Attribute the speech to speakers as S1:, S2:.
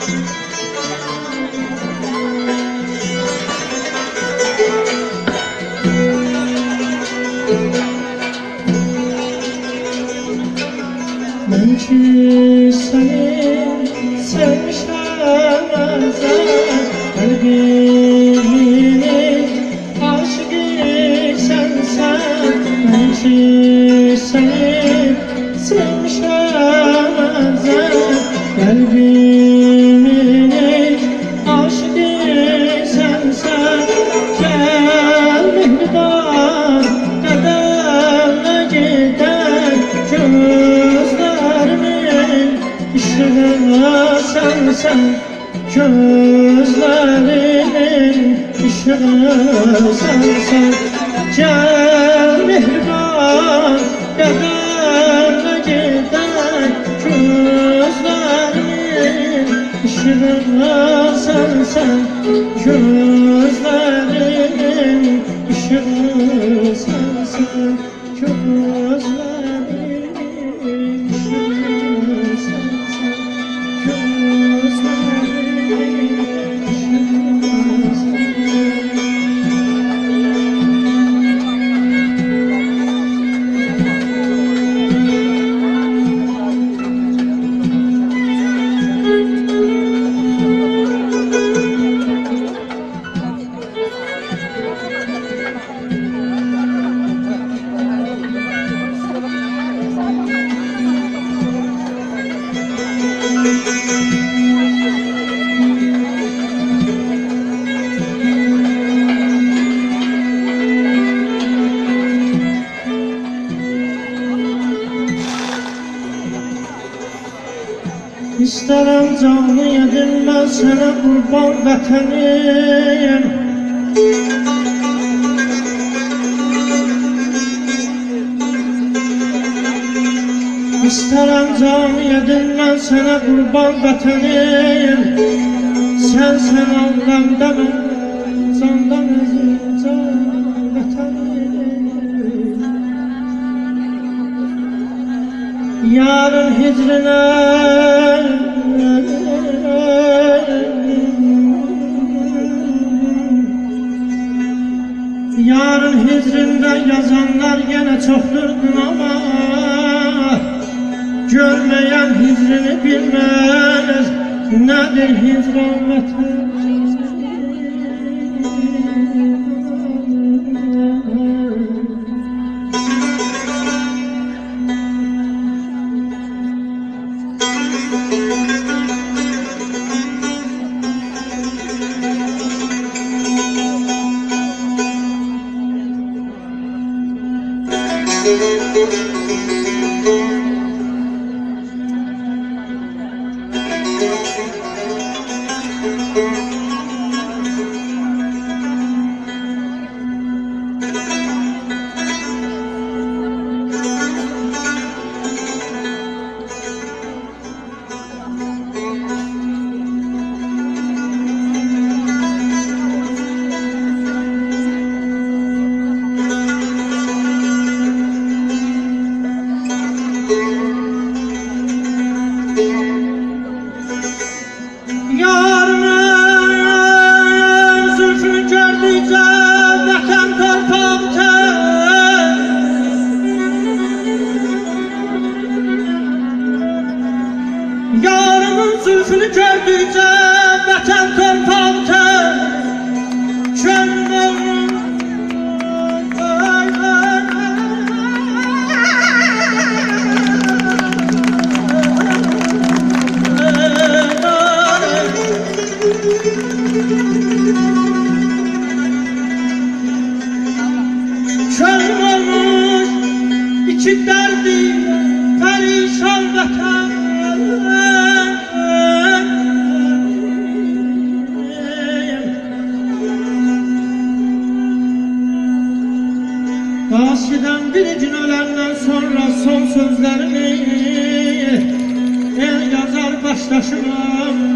S1: Ben ki seni sevmişəm kalbimin aşıqıysan sen. Ben ki seni sevmişəm kalbimin aşıqıysan sen. Gel mehriban qədəmlə gedək gözlərimin ışığı sensen. Gözlerimin ışığı sensen. Gel mehriban qədəmlə gedək gözlerimin ışığı sensen. Gözlerimin ışığı sensen. Gözlerimin ışığı sensen. İstərəm canı edilməz sənə qurban vətənim. İstərəm canı edilməz sənə qurban vətənim. Sən Allah'ımda mən candan əzim can vətənim. Yarın hicrinə yarın hicrində yazanlar yenə çoxdur ama görməyən hicrini bilməz nədir hicran vətən. Yarımın zülfünü gördükçe vətən torpağımda çölüm olmuş iki derdi perişan vətən. Qasidəm bir gün öləndən sonra son sözlərimi yazar başdaşıma.